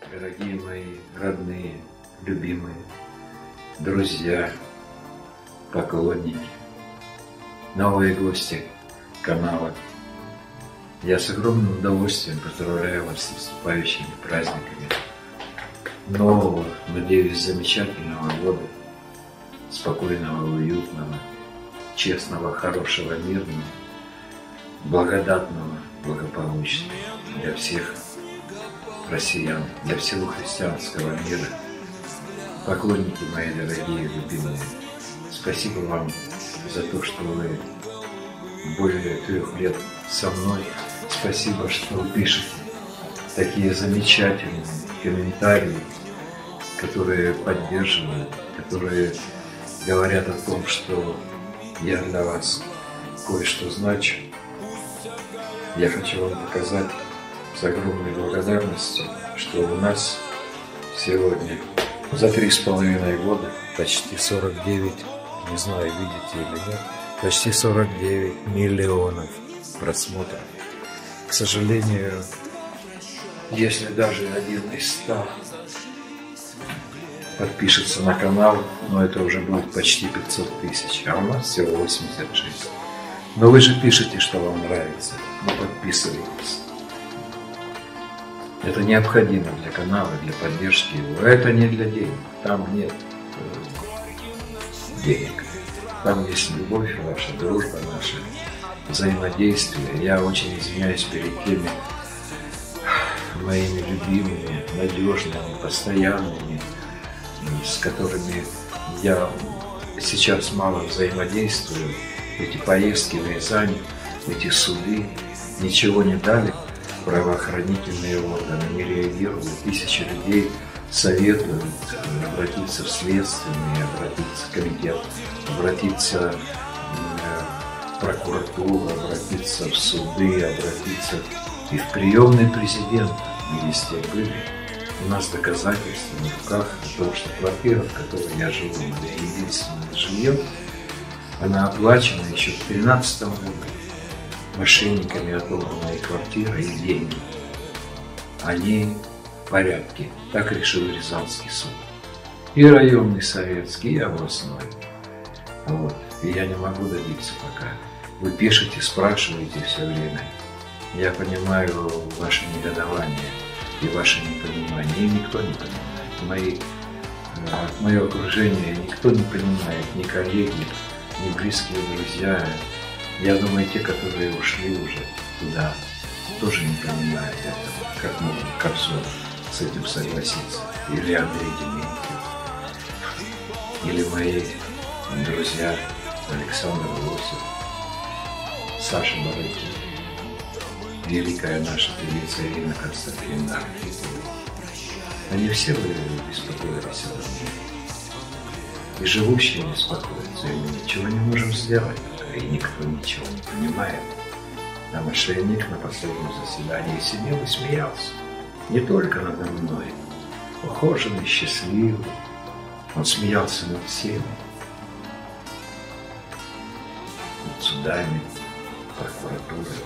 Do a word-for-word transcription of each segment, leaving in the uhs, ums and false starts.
Дорогие мои родные, любимые, друзья, поклонники, новые гости канала. Я с огромным удовольствием поздравляю вас с наступающими праздниками нового, надеюсь, замечательного года, спокойного, уютного, честного, хорошего, мирного, благодатного, благополучного для всех россиян, для всего христианского мира. Поклонники мои дорогие, любимые, спасибо вам за то, что вы более трех лет со мной. Спасибо, что вы пишете такие замечательные комментарии, которые поддерживают, которые говорят о том, что я для вас кое-что значу. Я хочу вам показать с огромной благодарностью, что у нас сегодня за три с половиной года почти сорок девять, не знаю, видите или нет, почти сорок девять миллионов просмотров. К сожалению, если даже один из ста подпишется на канал, но это уже будет почти пятьсот тысяч, а у нас всего восемьдесят шесть. Но вы же пишете, что вам нравится, но подписывайтесь. Это необходимо для канала, для поддержки его. Это не для денег. Там нет э, денег. Там есть любовь ваша, дружба наша, взаимодействие. Я очень извиняюсь перед теми моими любимыми, надежными, постоянными, с которыми я сейчас мало взаимодействую. Эти поездки в Рязань, эти суды ничего не дали. Правоохранительные органы не реагируют. Тысячи людей советуют обратиться в следственные, обратиться в комитет, обратиться в прокуратуру, обратиться в суды, обратиться и в приемный президент. Мы везде были. У нас доказательства на руках о том, что квартира, в которой я живу, моя единственное жилье, она оплачена еще в две тысячи тринадцатом году. Мошенниками отобранные квартиры и деньги, они в порядке. Так решил Рязанский суд. И районный советский, и областной. Вот. И я не могу добиться пока. Вы пишете, спрашиваете все время. Я понимаю ваше негодование и ваше непонимание. И никто не понимает. Мои, мое окружение никто не понимает, ни коллеги, ни близкие друзья. Я думаю, те, которые ушли уже туда, тоже не понимают этого, как можно Кобзон с этим согласиться. Или Андрей Дементьев, или мои друзья Александр Лосев, Саша Барыкин, великая наша певица Ирина Константиновна. Они все беспокоились обо мне. И живущие беспокоятся, и мы ничего не можем сделать. И никто ничего не понимает. А мошенник на последнем заседании сидел и смеялся. Не только надо мной. Ухоженный, счастливый. Он смеялся над всеми. Над судами, прокуратурой,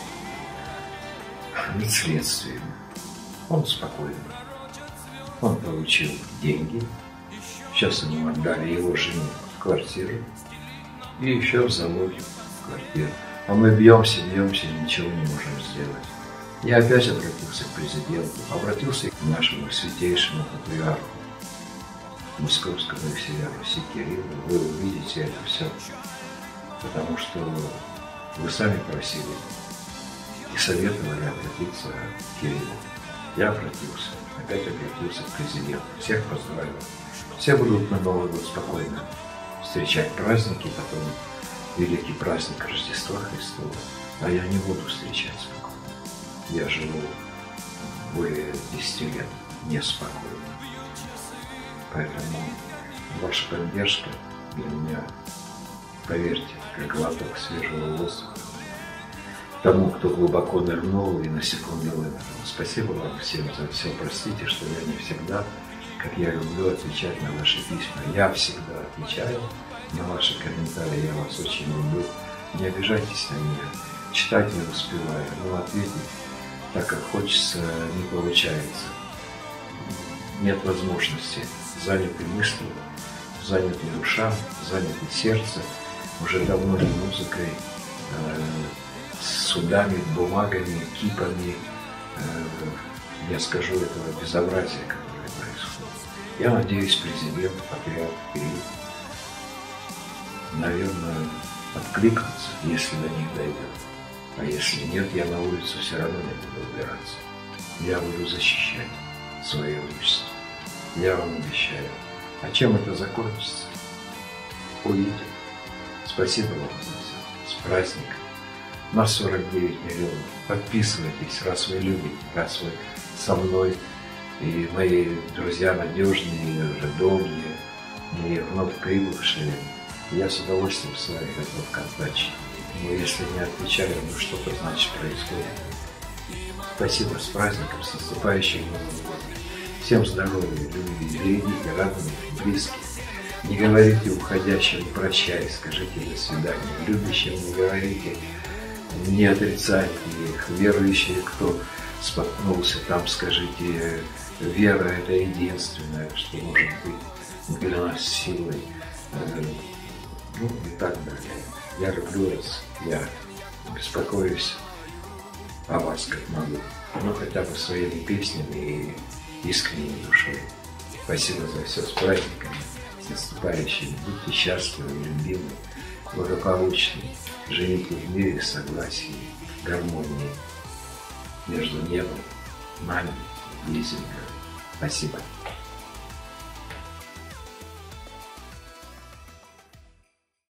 над следствием. Он спокойный. Он получил деньги. Сейчас ему отдали его жене квартиру. И еще в залоге квартиру. А мы бьемся, бьемся и ничего не можем сделать. Я опять обратился к президенту, обратился к нашему святейшему патриарху Московского и всея Руси Кириллу. Вы увидите это все, потому что вы сами просили и советовали обратиться к Кириллу. Я обратился, опять обратился к президенту. Всех поздравил. Все будут на Новый год спокойно встречать праздники, потом великий праздник Рождества Христова, а я не буду встречать спокойно. Я живу более десяти лет неспокойно. Поэтому ваша поддержка для меня, поверьте, как глоток свежего воздуха. Тому, кто глубоко нырнул и на секунду вынырнул. Спасибо вам всем за все. Простите, что я не всегда, как я люблю, отвечать на ваши письма. Я всегда отвечаю на ваши комментарии. Я вас очень люблю. Не обижайтесь на меня. Читать не успеваю, но ответить так, как хочется, не получается. нет возможности, заняты мыслью, заняты душа, заняты сердце, уже давно не музыкой, э, с судами, бумагами, кипами, э, я скажу, этого безобразия, которое происходит. Я надеюсь, президент, патриарх Кирилл, наверное, откликнется, если до них дойдет. А если нет, я на улицу все равно не буду убираться. Я буду защищать свое имущество. Я вам обещаю. А чем это закончится? Увидим. Спасибо вам за все. С праздником. На сорок девять миллионов. Подписывайтесь, раз вы любите, раз вы со мной. И мои друзья надежные, и уже долгие, и вновь прибывшие. Я с удовольствием с вами готов контактировать. Но если не отвечаю, ну что-то значит происходит. Спасибо, с праздником, с наступающим Новым годом. Всем здоровья, любви, берегите родных, близких. Не говорите уходящим прощай, скажите до свидания. Любящим не говорите, не отрицайте их. Верующие, кто споткнулся, там скажите, вера – это единственное, что может быть для нас силой. Ну и так далее. Я люблю вас, я беспокоюсь о вас как могу. Ну хотя бы своими песнями и искренней душой. Спасибо за все, с праздниками, с наступающими. Будьте счастливы, любимы, благополучны. Живите в мире, согласии, гармонии между небом, нами и землей. Спасибо.